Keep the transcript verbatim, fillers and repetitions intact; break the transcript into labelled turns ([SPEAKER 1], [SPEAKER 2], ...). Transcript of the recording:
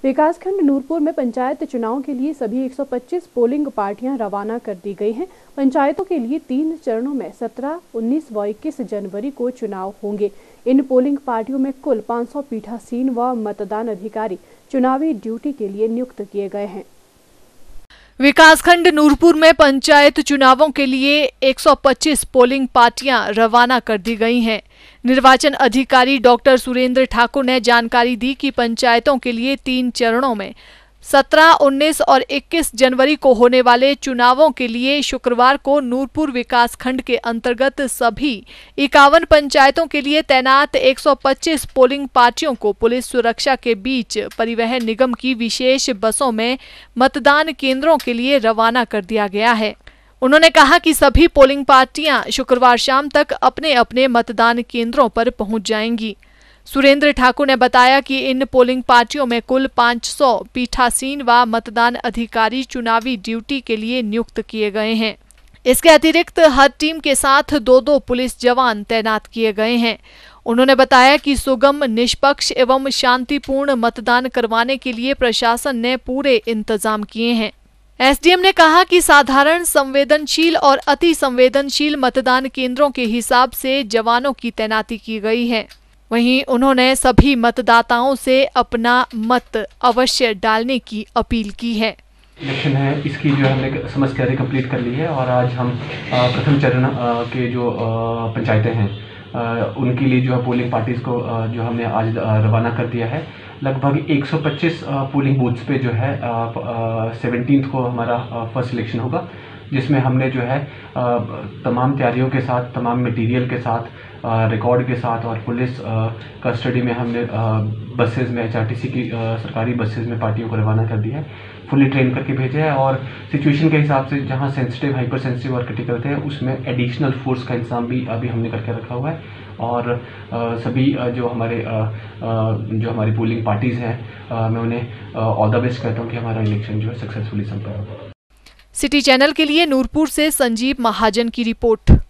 [SPEAKER 1] विकासखंड नूरपुर में पंचायत चुनाव के लिए सभी एक सौ पच्चीस पोलिंग पार्टियां रवाना कर दी गई हैं। पंचायतों के लिए तीन चरणों में सत्रह, उन्नीस व इक्कीस जनवरी को चुनाव होंगे। इन पोलिंग पार्टियों में कुल पाँच सौ पीठासीन व मतदान अधिकारी चुनावी ड्यूटी के लिए नियुक्त किए गए हैं।
[SPEAKER 2] विकासखंड नूरपुर में पंचायत चुनावों के लिए एक सौ पच्चीस पोलिंग पार्टियां रवाना कर दी गई हैं। निर्वाचन अधिकारी डॉक्टर सुरेंद्र ठाकुर ने जानकारी दी कि पंचायतों के लिए तीन चरणों में सत्रह, उन्नीस और इक्कीस जनवरी को होने वाले चुनावों के लिए शुक्रवार को नूरपुर विकासखंड के अंतर्गत सभी इक्यावन पंचायतों के लिए तैनात एक सौ पच्चीस पोलिंग पार्टियों को पुलिस सुरक्षा के बीच परिवहन निगम की विशेष बसों में मतदान केंद्रों के लिए रवाना कर दिया गया है। उन्होंने कहा कि सभी पोलिंग पार्टियां शुक्रवार शाम तक अपने अपने मतदान केंद्रों पर पहुंच जाएंगी। सुरेंद्र ठाकुर ने बताया कि इन पोलिंग पार्टियों में कुल पाँच सौ पीठासीन व मतदान अधिकारी चुनावी ड्यूटी के लिए नियुक्त किए गए हैं। इसके अतिरिक्त हर टीम के साथ दो दो पुलिस जवान तैनात किए गए हैं। उन्होंने बताया कि सुगम, निष्पक्ष एवं शांतिपूर्ण मतदान करवाने के लिए प्रशासन ने पूरे इंतजाम किए हैं। एसडीएम ने कहा कि साधारण, संवेदनशील और अति संवेदनशील मतदान केंद्रों के हिसाब से जवानों की तैनाती की गई है। वहीं उन्होंने सभी मतदाताओं से अपना मत अवश्य डालने की अपील की है।
[SPEAKER 3] इलेक्शन है, इसकी जो है हमने समस्त तैयारी कंप्लीट कर ली है और आज हम प्रथम चरण के जो पंचायतें हैं उनके लिए जो है पोलिंग पार्टीज को जो हमने आज रवाना कर दिया है। लगभग एक सौ पच्चीस पोलिंग बूथ्स पे जो है सेवनटीन्थ को हमारा फर्स्ट सिलेक्शन होगा, जिसमें हमने जो है तमाम तैयारियों के साथ, तमाम मटेरियल के साथ, रिकॉर्ड के साथ और पुलिस कस्टडी में हमने बसेस में एचआरटीसी की सरकारी बसेस में पार्टियों को रवाना कर दिया है। फुली ट्रेन करके भेजा है और सिचुएशन के हिसाब से जहां सेंसिटिव, हाइपर सेंसिटिव और क्रिटिकल थे उसमें एडिशनल फोर्स का इंतजाम भी अभी हमने करके रखा हुआ है। और आ, सभी जो हमारे आ, आ, जो हमारी पोलिंग पार्टीज़ हैं मैं उन्हें ऑल द बेस्ट कहता हूँ कि हमारा इलेक्शन जो है सक्सेसफुली संपन्न हो।
[SPEAKER 2] सिटी चैनल के लिए नूरपुर से संजीव महाजन की रिपोर्ट।